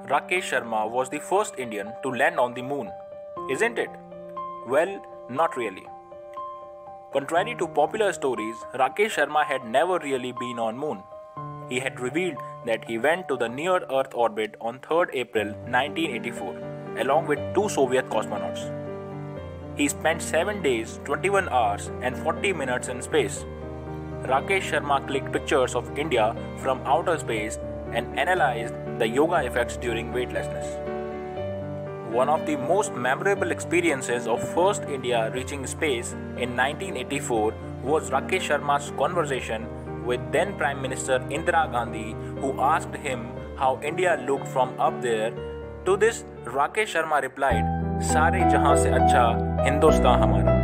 Rakesh Sharma was the first Indian to land on the moon, isn't it? Well, not really. Contrary to popular stories, Rakesh Sharma had never really been on moon. He had revealed that he went to the near-Earth orbit on 3rd April 1984, along with two Soviet cosmonauts. He spent 7 days, 21 hours and 40 minutes in space. Rakesh Sharma clicked pictures of India from outer space and analyzed the yoga effects during weightlessness. One of the most memorable experiences of first India reaching space in 1984 was Rakesh Sharma's conversation with then Prime Minister Indira Gandhi, who asked him how India looked from up there. To this, Rakesh Sharma replied, "सारे जहां से अच्छा हिंदुस्तान हमारा."